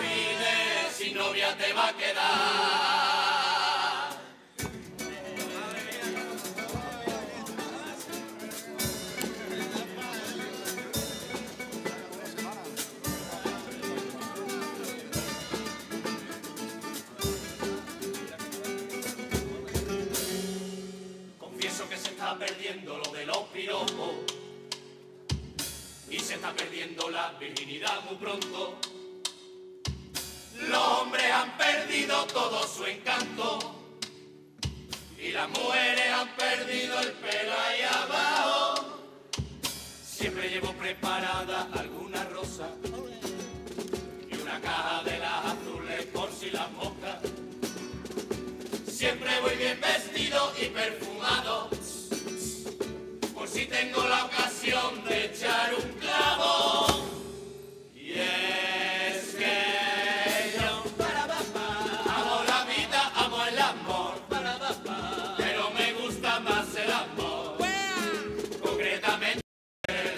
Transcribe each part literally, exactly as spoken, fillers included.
cuides, sin novia te va a quedar. Confieso que se está perdiendo lo de los piropos y se está perdiendo la virginidad muy pronto. Los hombres han perdido todo su encanto y las mujeres han perdido el pelo ahí abajo. Siempre llevo preparada alguna rosa y una caja de las azules por si las moscas. Siempre voy bien vestido y perfumado por si tengo la ocasión de echar un clavo. Y es que yo amo la vida, amo el amor, pero me gusta más el amor, concretamente el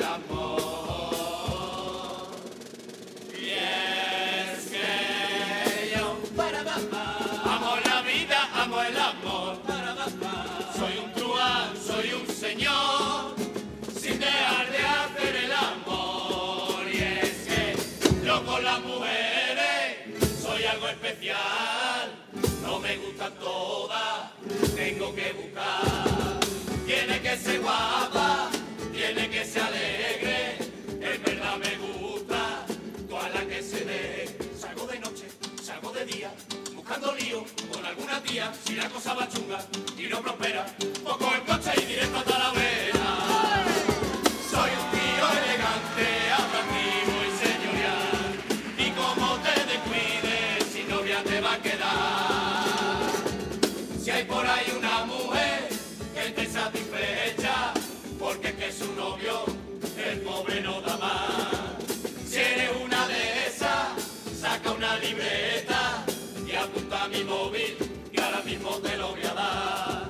amor. Y es que yo amo la vida, amo el amor, soy un truán, soy un señor, sin dejar de hacer el amor. Y es que yo con las mujeres soy algo especial, no me gustan todas, tengo que buscar. Tiene que ser guapa, tiene que ser alegre, en verdad me gusta toda la que se dé. Salgo de noche, salgo de día, buscando lío con alguna tía. Si la cosa va chunga y no prospera, poco el coche y directo a Talavera. Soy un tío elegante, atractivo y señorial, y como te descuides, sin novia te va a quedar. Si hay por ahí una mujer que esté satisfecha, porque es que su novio, el pobre no da más. Si eres una de esas, saca una libreta y apunta a mi móvil, que ahora mismo te lo voy a dar.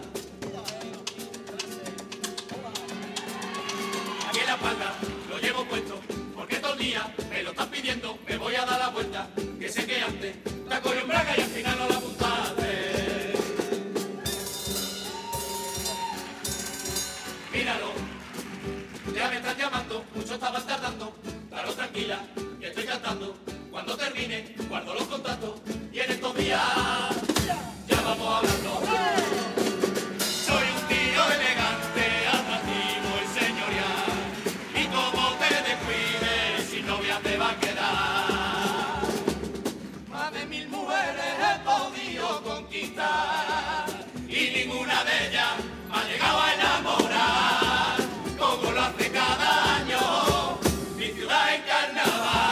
Aquí en la espalda lo llevo puesto, porque todo el día me lo están pidiendo. Me voy a dar la vuelta, que sé que antes la cogí en braga y al final no la apuntaste. Míralo, ya me están llamando, muchos estaban tardando. Claro, tranquila, que estoy cantando. Cuando termine, guardo los contactos y en estos días ya vamos hablando. Soy un tío elegante, atractivo y señorial, y como te descuides, sin novia te va a quedar. Más de mil mujeres he podido conquistar y ninguna de ellas me ha llegado a enamorar, como lo hace cada año mi ciudad en carnaval.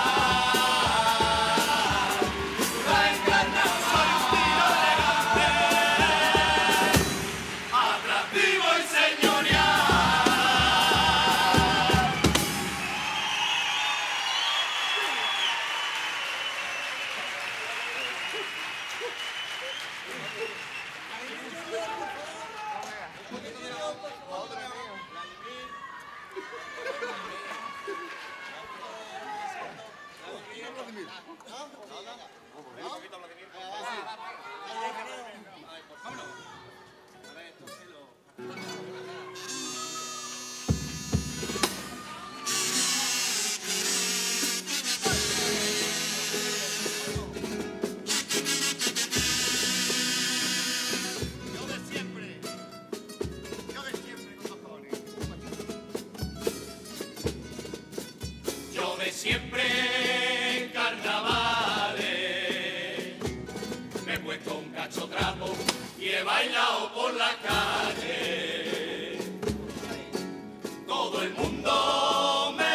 Siempre en carnavales me he puesto un cacho trapo y he bailado por la calle. Todo el mundo me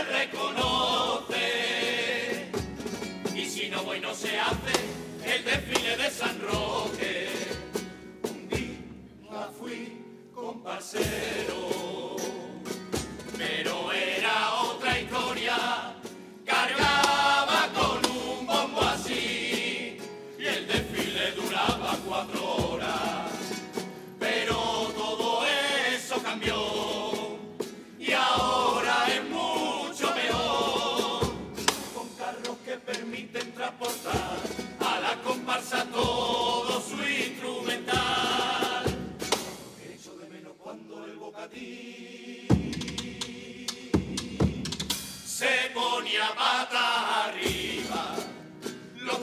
reconoce y si no voy no se hace el desfile de San Roque. Un día fui comparsero, pero era otra historia. Cargaba con un bombo así y el desfile duraba cuatro horas. Pero todo eso cambió y ahora es mucho mejor, con carros que permiten transportar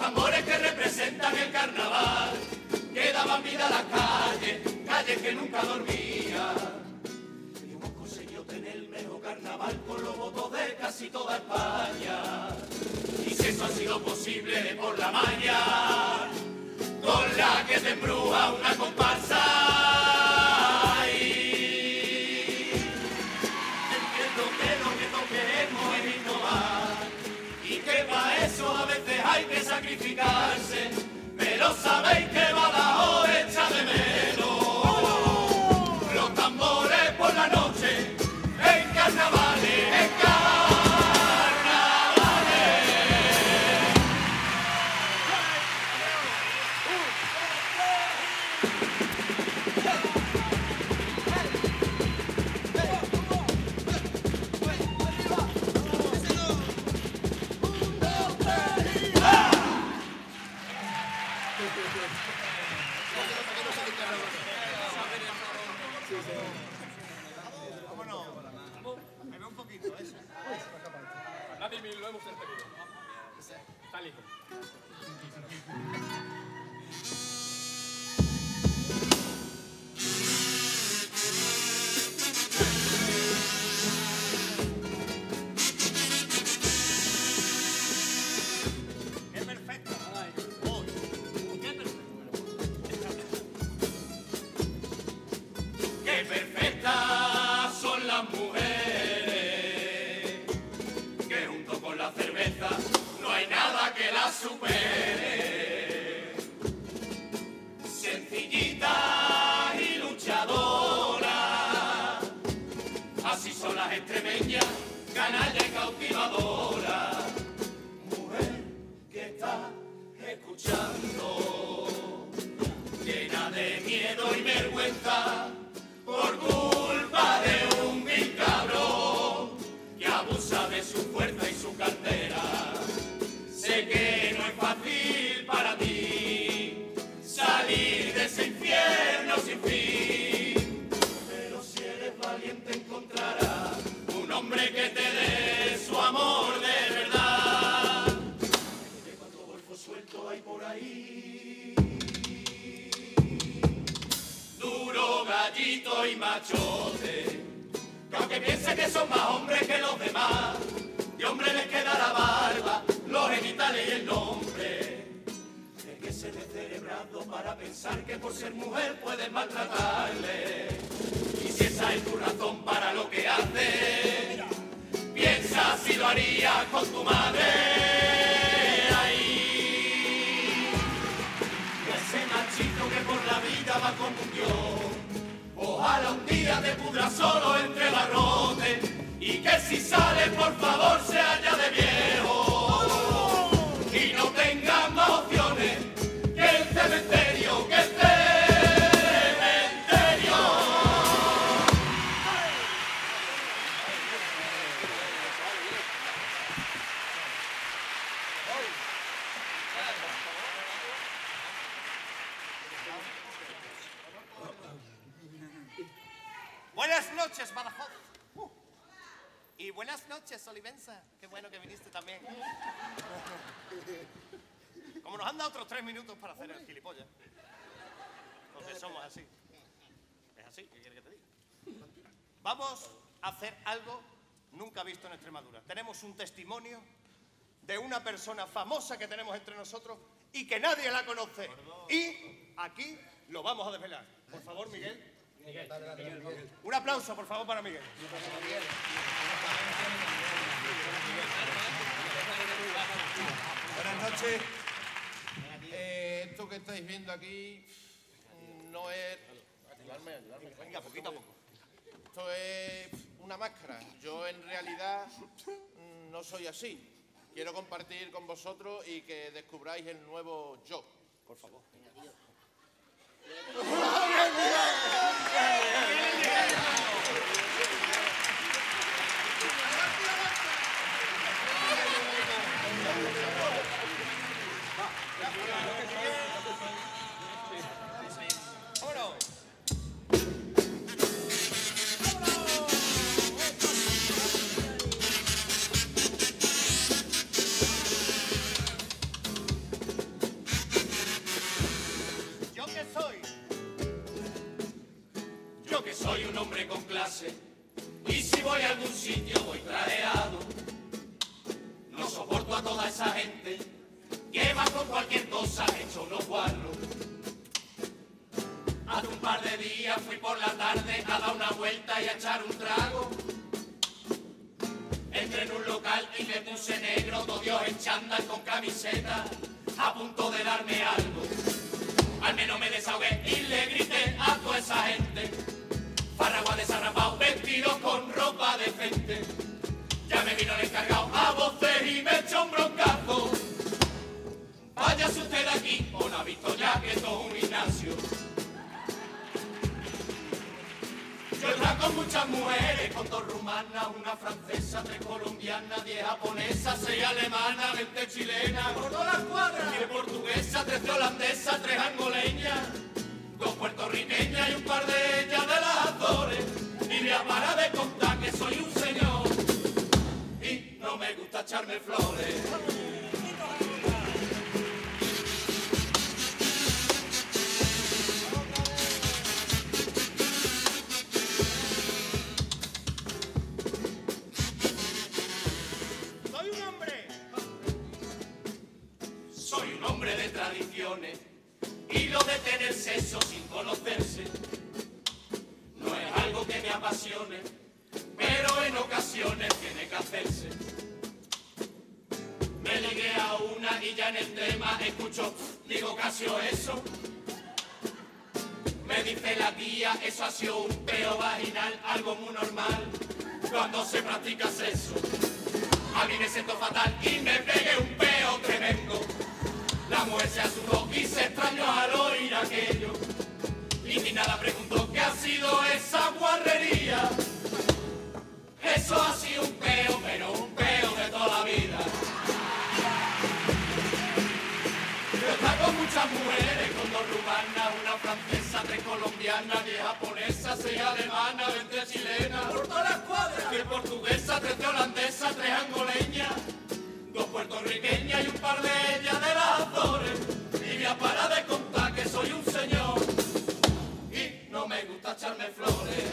tambores que representan el carnaval, que daban vida a las calles, calles que nunca dormían. Y hemos conseguido tener el mejor carnaval con los votos de casi toda España. Y si eso ha sido posible por la maña con la que te embruja una comparsa. Ay, entiendo que lo que no queremos es innovar y que para eso a veces hay que sacrificarse, pero sabéis que Badajoz echa de menos los tambores por la noche en carnavales, en vámonos. Me ve un poquito eso. Nadie lo hemos entendido. Está listo. ¡Qué perfecto! ¡Qué perfectas son las mujeres! Que junto con la cerveza no hay nada que las supere. Sencillitas y luchadoras, así son las extremeñas, canalla y cautivadora. Mujer que está escuchando, llena de miedo y vergüenza, por culpa de un vil cabrón que abusa de su fuerza y su cartera. Sé que no es fácil para ti salir de ese infierno sin fin, pero si eres valiente encontrarás un hombre que te dé su amor de verdad. Que cuando golfo suelto hay por ahí, duro, gallito y machote, que aunque piense que son más hombres que los demás, de hombre les queda la barba, los genitales y el nombre. Es que se descerebrado para pensar que por ser mujer puedes maltratarle. Y si esa es tu razón para lo que haces, piensa si lo harías con tu madre. Ahí, ese machito que por la vida va como un dios, ojalá un día te pudra solo entre barrotes y que si sale por favor se haya de viejo y no tenga más opciones que el cementerio, que el cementerio. Buenas noches, Badajoz. Uh. Y buenas noches, Olivenza. Qué bueno que viniste también. Como nos han dado otros tres minutos para hacer el gilipollas. Porque somos así. Es así, ¿qué quieres que te diga? Vamos a hacer algo nunca visto en Extremadura. Tenemos un testimonio de una persona famosa que tenemos entre nosotros y que nadie la conoce. Y aquí lo vamos a desvelar. Por favor, Miguel. Miguel, Miguel, Miguel. Un aplauso, por favor, para Miguel. Buenas noches. Eh, esto que estáis viendo aquí no es... Ayudarme, ayudarme. Venga, poquito a poco. Esto es una máscara. Yo en realidad no soy así. Quiero compartir con vosotros y que descubráis el nuevo yo. Por favor. clase. Y si voy a algún sitio voy trajeado. No soporto a toda esa gente que va con cualquier cosa hecho unos guarros. Hace un par de días fui por la tarde a dar una vuelta y a echar un trago. Entré en un local y me puse negro, todo Dios en chándal con camiseta, a punto de darme algo. Al menos me desahogué y le grité a toda esa gente. Farragua desarrapado, vestido con ropa decente. Ya me vino el encargado a voces y me echó un broncazo. Váyase usted de aquí, o no ha visto ya que esto es un gimnasio. Yo he estado con muchas mujeres, con dos rumanas, una francesa, tres colombianas, diez japonesas, seis alemanas, veinte chilenas, por todas las cuadras, diez portuguesas, trece holandesas, tres angoleñas, dos puertorriqueñas y un par de ellas de las Azores. Y me para de contar que soy un señor y no me gusta echarme flores. De tradiciones y lo de tener sexo sin conocerse no es algo que me apasione, pero en ocasiones tiene que hacerse. Me ligué a una y ya en el tema escucho, digo casi o eso. Me dice la tía, eso ha sido un peo vaginal, algo muy normal cuando se practica sexo. A mí me siento fatal y me pegué un peo tremendo. La mujer se asustó y se extrañó al oír aquello. Indignada preguntó qué ha sido esa guarrería. Eso ha sido un peo, pero un peo de toda la vida. Yo he estado con muchas mujeres, con dos rumanas, una francesa, tres colombianas, diez japonesas, seis alemanas, veinte chilenas, por todas las cuadras, diez portuguesas, trece holandesas, tres angoleñas, dos puertorriqueñas y un par de ellas de las Azores. Y me para de contar que soy un señor y no me gusta echarme flores.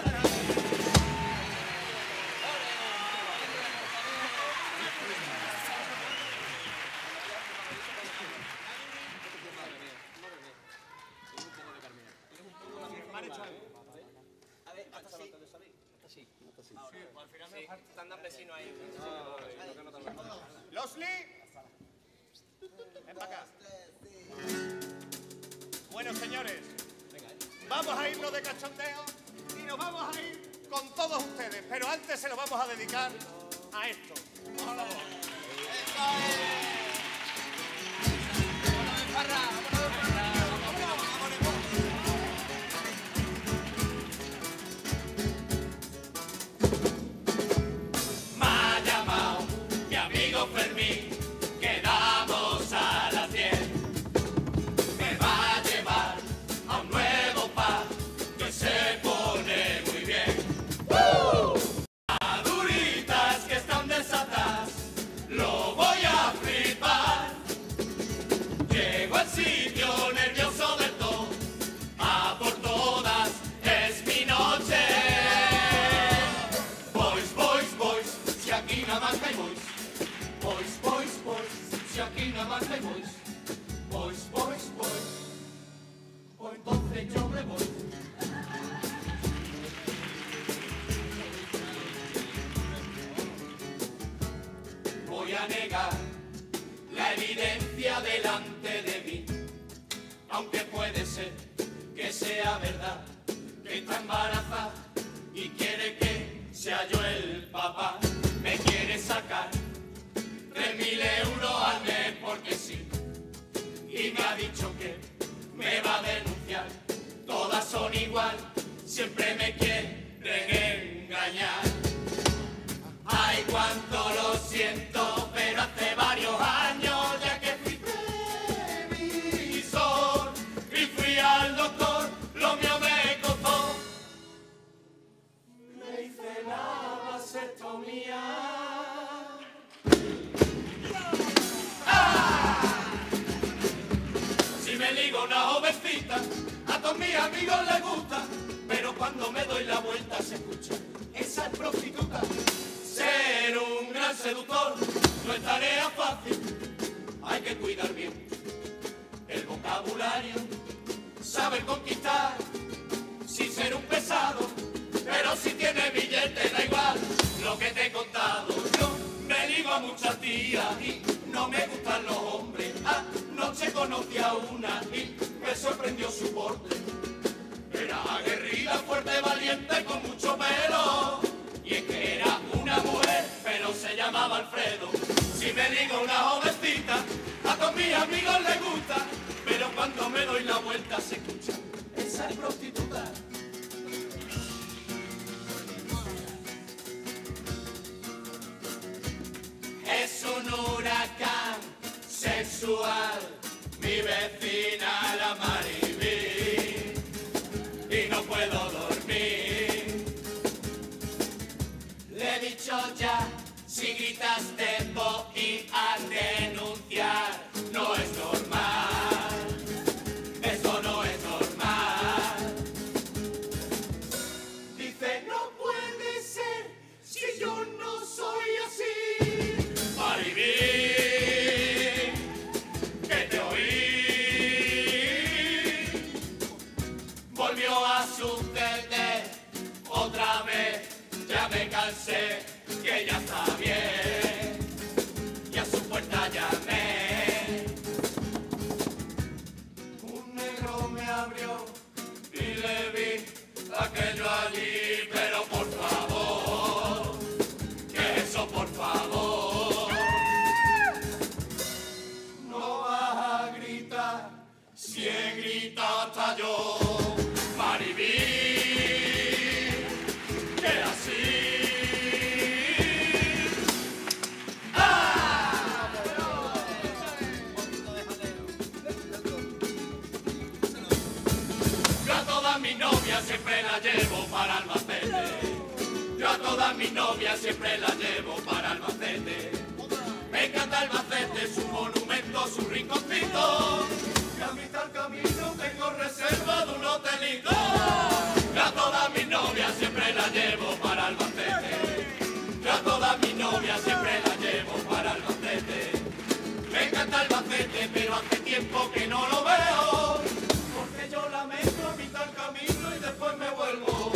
Losli, ven para acá. Bueno, señores, vamos a irnos de cachondeo y nos vamos a ir con todos ustedes, pero antes se lo vamos a dedicar a esto. Por favor. Fermín, quedamos a las diez. Me va a llevar a un nuevo pub que se pone muy bien. ¡Uh! Maduritas que están desatadas, lo voy a flipar. Llego al sitio nervioso del todo, a por todas es mi noche. Boys, boys, boys, si aquí nada más hay boys. Boys, boys, boys, si aquí nada más hay boys. Boys, boys, boys, o entonces yo me voy. Voy a negar la evidencia delante de mí, aunque puede ser que sea verdad, que está embarazada y quiere que sea yo el papá. Me quiere sacar tres mil euros al mes porque sí, y me ha dicho que me va a denunciar. Todas son igual, siempre me quieren engañar. Ay, cuánto lo siento, pero hace varios años ya que fui previsor y fui al doctor, lo mío me costó. Me hice la vasectomía. Me ligo una jovencita, a todos mis amigos les gusta, pero cuando cuando me doy la vuelta se escucha. Esa es prostituta. Ser un gran seductor no es tarea fácil. Hay que cuidar bien el vocabulario, saber conquistar sin ser un pesado. Pero si tiene billete da igual lo que te he contado. Yo me ligo a muchas tías y no me gustan los hombres. Anoche conocí a una y me sorprendió su porte. Era aguerrida, fuerte, valiente, con mucho pelo. Y es que era una mujer, pero se llamaba Alfredo. Si me digo una jovencita, a todos mis amigos les gusta. Pero cuando me doy la vuelta se escucha. Esa es prostituta. Es un huracán sexual, mi vecina la Maribí, y no puedo dormir. Le he dicho ya, si gritas te voy a denunciar. No es normal, esto no es normal. Dice, no puede ser, si yo no soy así. Maribí, que te oí. Volvió a suceder otra vez. Ya me cansé, que ya está bien. Y a su puerta llamé. Un negro me abrió y le vi aquello allí. Pero por favor, que eso por favor. No vas a gritar, si he gritado hasta yo. Maribí, que así. ¡Ah! Yo a todas mis novias siempre las llevo para Albacete. Yo a todas mis novias siempre las llevo para Albacete. Me encanta Albacete, su monumento, su rinconcito. Y a mitad del camino tengo reserva de un hotelito. Yo a todas mis novias siempre las llevo para Albacete. Yo a todas mis novias siempre las llevo para Albacete. Me encanta Albacete, pero hace tiempo que no lo veo. Porque yo la mezclo a mitad del camino y después me vuelvo.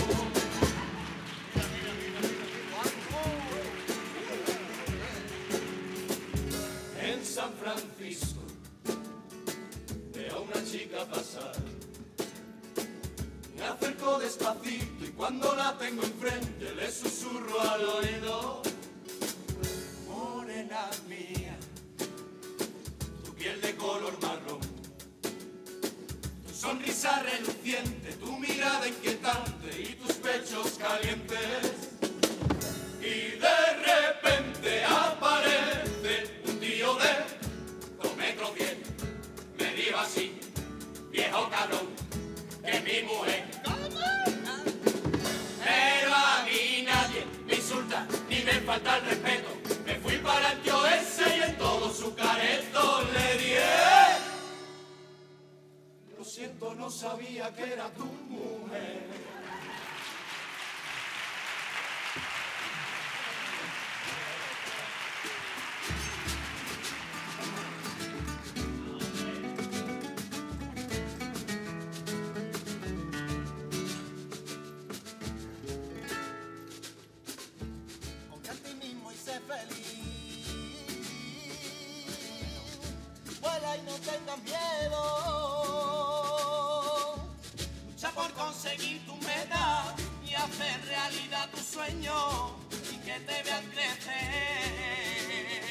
En San Francisco veo a una chica pasar. Me acerco despacito y cuando la tengo enfrente le susurro al oído. Morena mía, tu piel de color marrón, tu sonrisa reluciente, tu mirada inquietante y tus pechos calientes. Y de repente aparece un tío de dos metros diez. Me dijo así, viejo cabrón, que mi mujer. Pero a mí nadie me insulta ni me falta el respeto. Me fui para el tío ese y en todo su careto le dije. Lo siento, no sabía que era tu mujer. Vuela y no tengas miedo. Lucha por conseguir tu meta y hacer realidad tu sueño y que te vean crecer.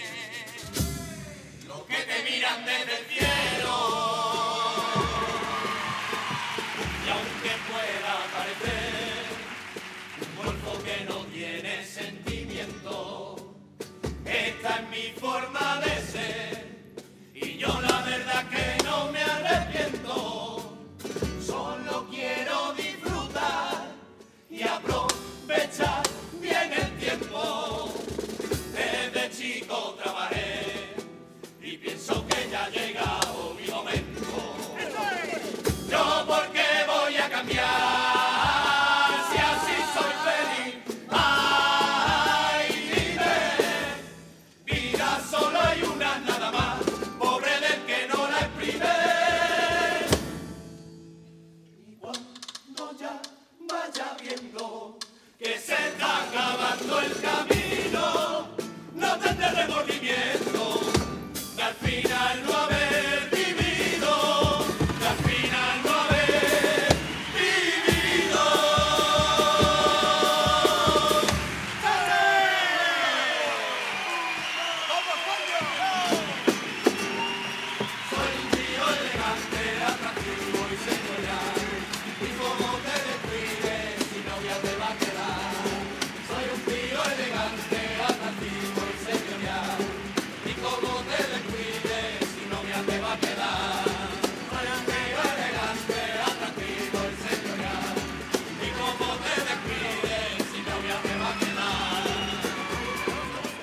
Los que te miran desde el cielo. Y aunque pueda parecer un golfo que no tiene sentimiento, esta es mi forma de ser. Y yo la verdad que no me arrepiento, solo quiero disfrutar y aprovechar bien el tiempo.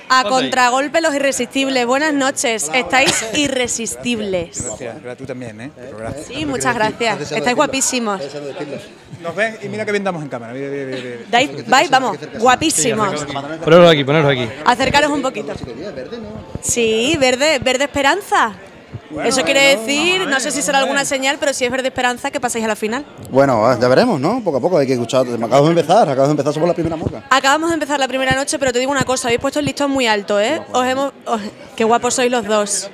A contragolpe los irresistibles. Buenas noches. Estáis irresistibles. Gracias, gracias, tú también, ¿eh? Gracias. Sí, muchas gracias. Estáis guapísimos. Nos ven y mira que bien damos en cámara. Mira, mira, mira, mira. ¿Dais? ¿Vais? Vamos, guapísimos. Poneros aquí, poneros aquí. Acercaros un poquito. Sí, verde, verde esperanza. Eso quiere decir, no sé si será alguna señal, pero si es verde esperanza, que paséis a la final. Bueno, ya veremos, ¿no? Poco a poco hay que escuchar. Acabamos de empezar, acabamos de empezar, somos la primera murga. Acabamos de empezar la primera noche, pero te digo una cosa, habéis puesto el listón muy alto, ¿eh? Os hemos... os- qué guapos sois los dos.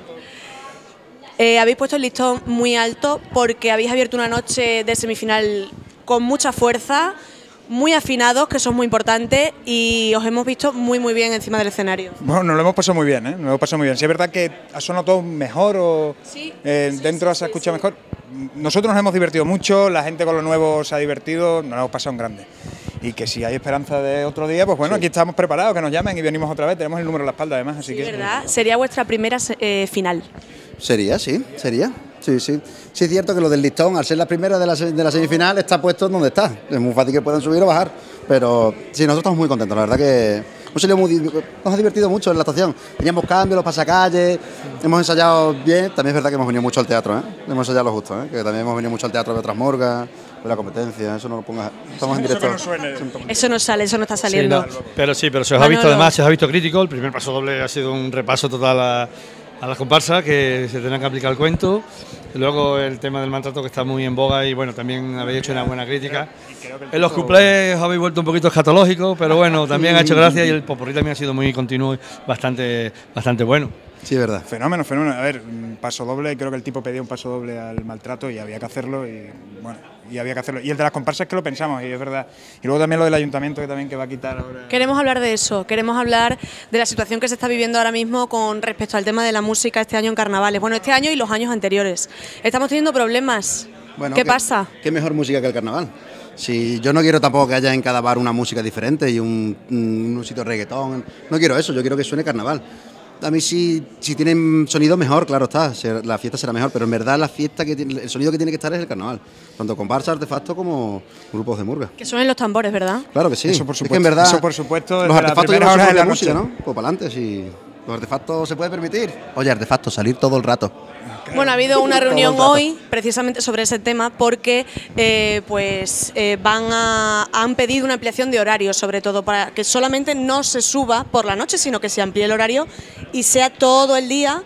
Eh, habéis puesto el listón muy alto porque habéis abierto una noche de semifinal con mucha fuerza, muy afinados, que eso es muy importante, y os hemos visto muy muy bien encima del escenario. Bueno, nos lo hemos pasado muy bien, ¿eh? Nos lo hemos pasado muy bien. Si es verdad que ha sonado todo mejor o Sí. eh, Sí, dentro sí, se ha sí, escuchado sí. mejor. Nosotros nos hemos divertido mucho, la gente con lo nuevo se ha divertido, nos lo hemos pasado en grande. Y que si hay esperanza de otro día, pues bueno, aquí estamos preparados, que nos llamen y venimos otra vez. Tenemos el número en la espalda además, así Sí, que... ¿verdad? Sería vuestra primera se- eh, final. Sería, sí, sería. Sí, sí. Sí es cierto que lo del listón, al ser la primera de la, se- de la semifinal, está puesto donde está. Es muy fácil que puedan subir o bajar. Pero sí, nosotros estamos muy contentos, la verdad que hemos, salido muy, di- nos ha divertido mucho en la actuación. Teníamos cambios, los pasacalles, hemos ensayado bien. También es verdad que hemos venido mucho al teatro, ¿eh? Hemos ensayado lo justo, ¿eh? Que también hemos venido mucho al teatro de otras murgas, de la competencia, eso no lo pongas. Estamos en Eso que directo. no suene. Eso no sale, eso no está Sí, saliendo. no, pero sí, pero se os ha visto Manolo. además, se os ha visto crítico. El primer paso doble ha sido un repaso total a, a las comparsas, que se tendrán que aplicar el cuento. Y luego el tema del maltrato, que está muy en boga, y bueno, también habéis hecho una buena crítica. En los cuplés os habéis vuelto un poquito escatológicos, pero bueno, también ha hecho gracia, y el popurrí también ha sido muy continuo y bastante, bastante bueno. Sí, es verdad. Fenómeno, fenómeno. A ver, un paso doble, creo que el tipo pedía un paso doble al maltrato y había que hacerlo y bueno, y había que hacerlo. Y el de las comparsas es que lo pensamos y es verdad. Y luego también lo del ayuntamiento que también que va a quitar ahora. Queremos hablar de eso, queremos hablar de la situación que se está viviendo ahora mismo con respecto al tema de la música este año en carnavales. Bueno, este año y los años anteriores. Estamos teniendo problemas. Bueno, ¿Qué pasa? ¿Qué mejor música que el carnaval? Si yo no quiero tampoco que haya en cada bar una música diferente y un, un, un sitio de reggaetón. No quiero eso, yo quiero que suene carnaval. A mí si, si tienen sonido mejor, claro está, se- la fiesta será mejor, pero en verdad la fiesta, que tiene- el sonido que tiene que estar es el carnaval. Tanto comparsa, artefactos como grupos de murga. Que suenen los tambores, ¿verdad? Claro que sí. Eso por Es que supuesto, en verdad eso por supuesto, desde los la artefactos primera llevan hora su de la propia música, noche. ¿no? Pues para adelante, si los artefactos se puede permitir. Oye, artefactos, salir todo el rato. Bueno, ha habido una Todo el reunión rato. hoy precisamente sobre ese tema porque eh, pues eh, van a, han pedido una ampliación de horario, sobre todo para que solamente no se suba por la noche, sino que se amplíe el horario y sea todo el día.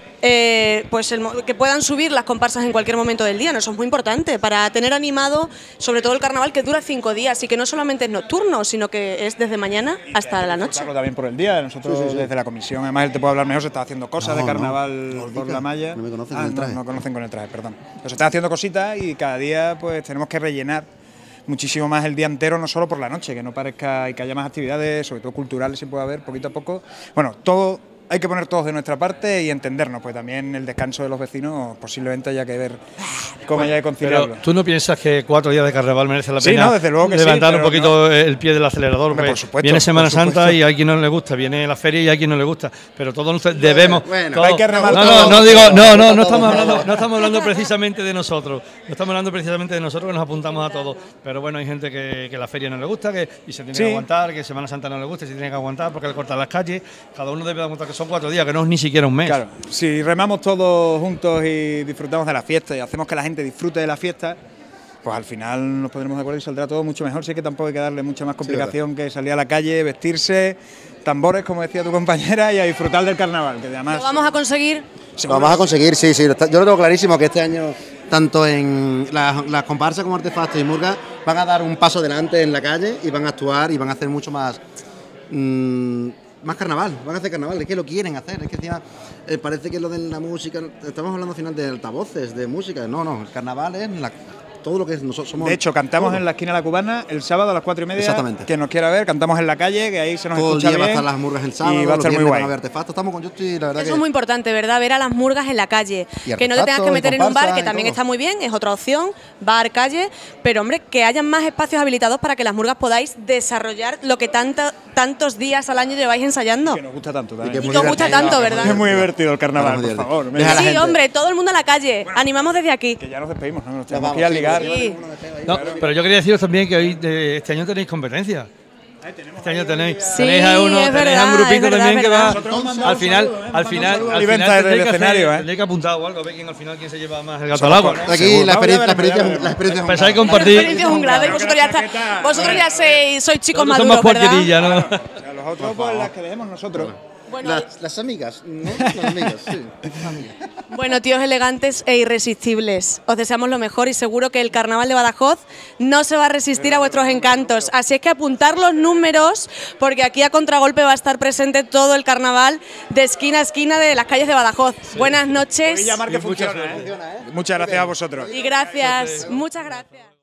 Eh, pues el mo- que puedan subir las comparsas en cualquier momento del día, ¿no? Eso es muy importante para tener animado sobre todo el carnaval, que dura cinco días y que no solamente es nocturno, sino que es desde mañana hasta la noche. Disfrutarlo también por el día. Nosotros desde la comisión, además él te puede hablar mejor, se está haciendo cosas No, de carnaval no, por Ordica, la malla. no me conocen Ah, con el traje. No, no conocen con el traje, perdón. Pues se están haciendo cositas y cada día pues tenemos que rellenar muchísimo más el día entero, no solo por la noche, que no parezca y que haya más actividades, sobre todo culturales, si puede haber poquito a poco. Bueno, todo hay que poner todos de nuestra parte y entendernos, pues también el descanso de los vecinos posiblemente haya que ver cómo haya que conciliarlo. Pero tú no piensas que cuatro días de carnaval merece la Sí, pena no, desde luego que sí, levantar un pero poquito el pie del acelerador. Hombre, porque por supuesto, viene Semana por supuesto. Santa y hay quien no le gusta, viene la feria y hay quien no le gusta, pero todos nosotros debemos. bueno, todos- hay que remar no, todo. no, no digo, no, no, Todo, no estamos todo. hablando, no estamos hablando precisamente de nosotros, no estamos hablando precisamente de nosotros que nos apuntamos a todos, pero bueno, hay gente que, que la feria no le gusta, que y se tiene Sí. que aguantar, que Semana Santa no le gusta, y se tiene que aguantar porque le cortan las calles. Cada uno debe aguantar que son cuatro días, que no es ni siquiera un mes. Claro, si remamos todos juntos y disfrutamos de la fiesta y hacemos que la gente disfrute de la fiesta, pues al final nos pondremos de acuerdo y saldrá todo mucho mejor. Sí que tampoco hay que darle mucha más complicación que salir a la calle, vestirse, tambores, como decía tu compañera, y a disfrutar del carnaval, que además... Lo vamos a conseguir. Lo vamos a conseguir, sí, sí. está- Yo lo tengo clarísimo que este año, tanto en las, las comparsas como artefactos y murgas, van a dar un paso adelante en la calle y van a actuar y van a hacer mucho más. mm, más carnaval, van a hacer carnaval, es que lo quieren hacer, es que encima eh, parece que lo de la música, estamos hablando al final de altavoces, de música, no, no, el carnaval es la- todo lo que nosotros somos. De hecho, cantamos todo. en la esquina de la Cubana el sábado a las cuatro y media. Exactamente. Quien nos quiera ver, cantamos en la calle, que ahí se nos Todo el escucha día va a bien. estar las murgas el sábado, y va a los estar muy viernes guay. van a haber artefactos, estamos con Justo y la verdad Eso que... es muy importante, ¿verdad? Ver a las murgas en la calle. Y Que no te tengas que artefactos, meter y en un bar, comparsas que y también todo. está muy bien, es otra opción, bar, calle, pero hombre, que hayan más espacios habilitados para que las murgas podáis desarrollar lo que tanta- tantos días al año lleváis ensayando. Que nos gusta tanto Y también. que Y muy que os gusta divertido. tanto, ¿verdad? Es muy divertido el carnaval, Muy por divertido. favor. Deja a la Sí, gente. hombre, todo el mundo a la calle. Animamos desde aquí. Que ya nos despedimos, ¿no? Nos Nos tenemos vamos, que ir a sí, ligar. porque Sí. lleva uno de pega ahí. No, pero yo quería deciros también que hoy de- este año tenéis competencia. Este año tenéis, Sí, tenéis a uno, es tenéis verdad, a un grupito es verdad, también es que va. verdad. Al final, al final, al Oliventa final desde el tendréis que, escenario, hacer- ¿eh? tendréis que apuntar o algo, a ver quién al final quién se lleva más el gato al agua. ¿no? Aquí Seguro. la Ya experiencia, la veremos, ya experiencia, veremos. la experiencia es un Pensáis grado. La compartir. experiencia es un grado y vosotros ya, está, vosotros ya sois, sois chicos Nosotros maduros, somos ¿verdad? porquerillas, ¿no? O sea, los otros, pues las que dejemos nosotros. Bueno, Las, las amigas, ¿no? Las amigas, sí. Amigas. Bueno, tíos elegantes e irresistibles, os deseamos lo mejor y seguro que el Carnaval de Badajoz no se va a resistir a vuestros encantos. Así es que apuntar los números, porque aquí a contragolpe va a estar presente todo el Carnaval de esquina a esquina de las calles de Badajoz. Buenas noches Podéis llamar que funciona, ¿eh? Muchas gracias a vosotros. y gracias, muchas gracias.